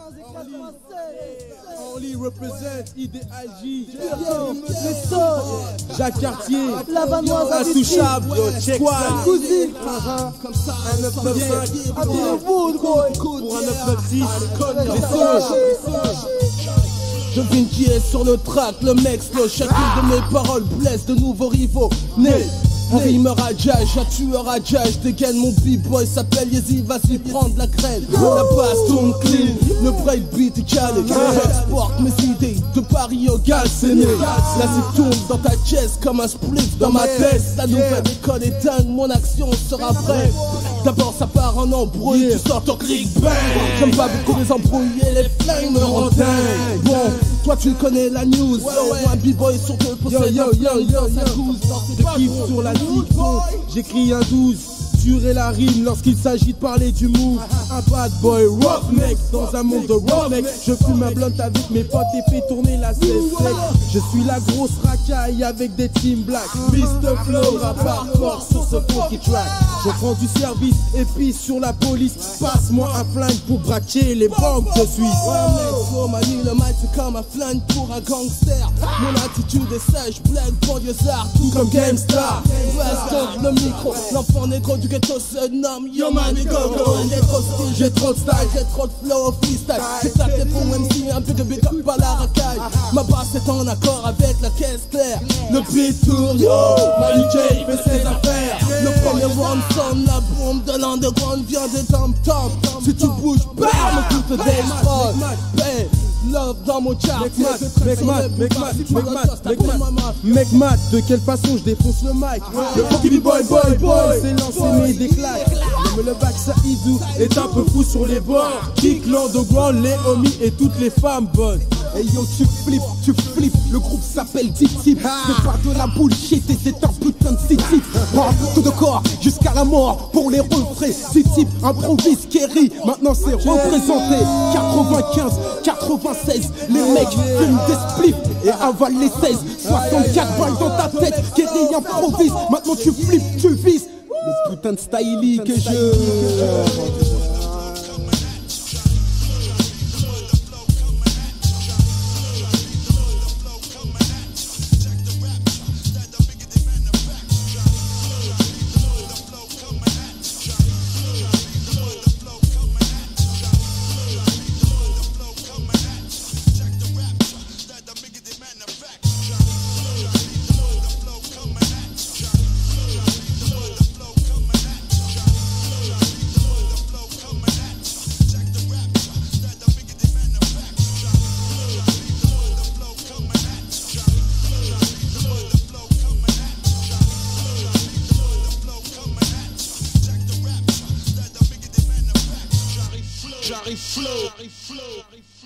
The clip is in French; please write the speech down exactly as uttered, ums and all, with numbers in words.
Only represent I D J, Jacques Cartier, la Vanoise, Intouchable, Squad, Cousine, un neuf neuf cinq, pour un neuf neuf six, les songes. Je devine qui est sur le track, le mec slow. Chacune de mes paroles blesse de nouveaux rivaux nés. Un rimeur à jazz, un tueur à jazz. Dégaine mon b-boy, s'appelle Yeezy, vas-y prendre la crème. La basse tourne clean, le breakbeat est calé. J'exporte mes idées de Paris au Gal, c'est né. La zip tourne dans ta chest comme un split dans ma tête. La nouvelle école est dingue, mon action sera brève. D'abord ça part en embrouille, tu sors ton click bang. J'aime pas beaucoup les embrouilles et les flingues me rendent dingue. Bon, toi tu connais la news, yo, un b-boy sur deux possède yo, yo, yo, yo, yo. Je kiffe sur la dicton, j'écris un douze. Durer la rime lorsqu'il s'agit de parler du move. Un bad boy rock mec dans un monde de rock mec. Je fume un blunt avec mes potes et fais tourner la cesse sec. Je suis la grosse racaille avec des team black. mister Flow, rapport fort sur ce funky track. Je prends du service et puis sur la police. Passe-moi un flingue pour braquer les banques de Suisse. Ouais mec, so manie le mic c'est comme un flingue pour un gangster. Mon attitude est sèche, black, banlieusard, tout comme GameStar. Reste donc le micro, l'enfant négro du ghetto se nomme Yo man, go go. J'ai trop de style, j'ai trop de style, j'ai trop de flow au freestyle. J'ai claqué pour M C, un peu de big up à la racaille. Ma basse est en accord avec la caisse claire. Le beat tourne, yo, Manu J fait ses affaires. Le premier round sonne, la bombe de l'underground vient des tom-toms. Si tu bouges, bam, tout te défrolle. Love dans mon chart. Mec mat, mec mat, mec mat, mec mat, mec mat. De quelle façon je défonce le mic? Le funky boy, boy, boy, c'est lancé mais des claques. Mais le bac Saïdou est un peu fou sur les bords. Kick, l'underground, les homies et toutes les femmes bonnes. Et yo tu flippes, tu flippes, le groupe s'appelle Tip Tip. C'est pas de la bullshit et c'est un putain de city. Tout de corps jusqu'à la mort pour les refrains. Tip Tip improvise Kerry, maintenant c'est représenté. quatre-vingt-quinze, quatre-vingt-seize, les mecs fument des spliffs et avalent les seize. soixante-quatre balles dans ta tête, Kerry improvise. Maintenant tu flippes, tu vises. Le putain de stylie que je... Jarry Flow.